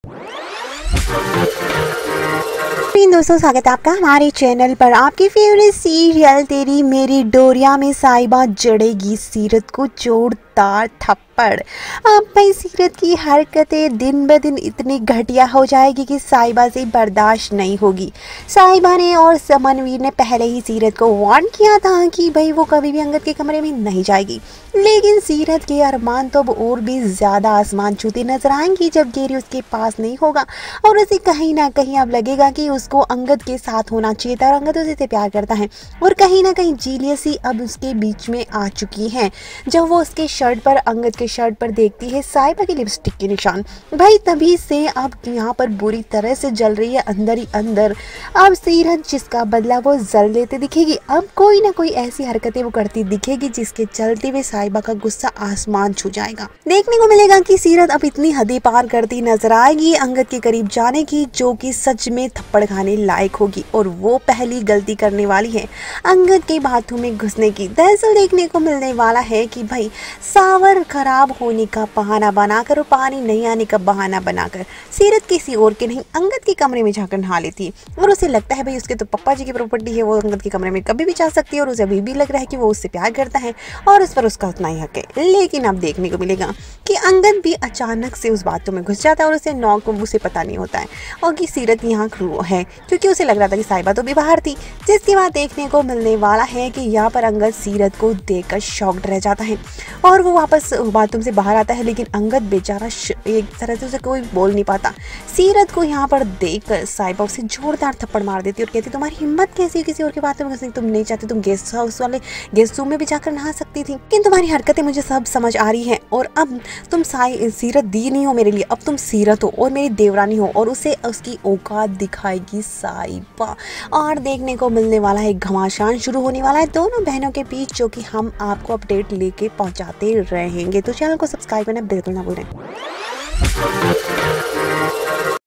दोस्तों, स्वागत है आपका हमारे चैनल पर। आपकी फेवरेट सीरियल तेरी मेरी डोरिया में साहिबा जड़ेगी सीरत को जोरदार थप्पड़। अब भाई सीरत की हरकतें दिन ब दिन इतनी घटिया हो जाएगी कि साहिबा से बर्दाश्त नहीं होगी। साहिबा ने और समनवीर ने पहले ही सीरत को वार्न किया था कि भाई वो कभी भी अंगद के कमरे में नहीं जाएगी, लेकिन सीरत के अरमान तो अब और भी ज़्यादा आसमान छूते नजर आएंगी जब गेरी उसके पास नहीं होगा और उसे कहीं ना कहीं अब लगेगा कि उसको अंगद के साथ होना चाहिए था और अंगद उसे से प्यार करता है। और कहीं ना कहीं जीलियसी अब उसके बीच में आ चुकी है। जब वो उसके शर्ट पर, अंगद के शर्ट पर देखती है साहिबा की लिपस्टिक के निशान, भाई तभी से अब यहाँ पर बुरी तरह से जल रही है अंदर ही अंदर। अब सीरत जिसका बदला वो जल लेते दिखेगी। अब कोई ना कोई ऐसी हरकतें वो करती दिखेगी जिसके चलते हुए साहिबा का गुस्सा आसमान छू जाएगा। देखने को मिलेगा कि सीरत अब इतनी हदें पार करती नजर आएगी अंगद के करीब जाने की, जो कि सच में थप्पड़ खाने लायक होगी। और वो पहली गलती करने वाली है अंगद के बाथरूम में घुसने की। दरअसल देखने को मिलने वाला है कि भाई सावर खराब होने का बहाना बनाकर और पानी नहीं आने का बहाना बनाकर सीरत किसी और के नहीं अंगद के कमरे में जाकर नहा लेती है। और उसे लगता है भाई उसके तो पप्पा जी की प्रॉपर्टी है, वो अंगद के कमरे में कभी भी जा सकती है और उसे अभी भी लग रहा है कि वो उससे प्यार करता है और उस पर उसका उतना ही हक है। लेकिन अब देखने को मिलेगा कि अंगद भी अचानक से उस बातों में घुस जाता है और उसे उसे पता नहीं होता है और कि सीरत यहाँ है, क्योंकि उसे लग रहा था कि साहिबा तो भी बाहर थी। जिसके बाद देखने को मिलने वाला है कि यहाँ पर अंगद सीरत को देखकर शॉक्ड रह जाता है और वो वापस बाथरूम से बाहर आता है, लेकिन अंगद बेचारा एक तरह से उसे कोई बोल नहीं पाता। सीरत को यहाँ पर देखकर साहिबा उसे जोरदार थप्पड़ मार देती और कहती तुम्हारी हिम्मत कैसी है किसी और के बाथरूम में घुसने की? तुम नहीं चाहती, तुम गेस्ट हाउस वाले गेस्ट रूम में भी जाकर नहा सकती थी, लेकिन तुम्हारी हरकतें मुझे सब समझ आ रही है और अब तुम सीरत दी नहीं हो मेरे लिए, अब तुम सीरत हो और मेरी देवरानी हो। और उसे उसकी औकात दिखाएगी साहिबा। और देखने को मिलने वाला है घमासान शुरू होने वाला है दोनों बहनों के बीच, जो कि हम आपको अपडेट लेके पहुंचाते रहेंगे। तो चैनल को सब्सक्राइब करना बिल्कुल ना भूलें।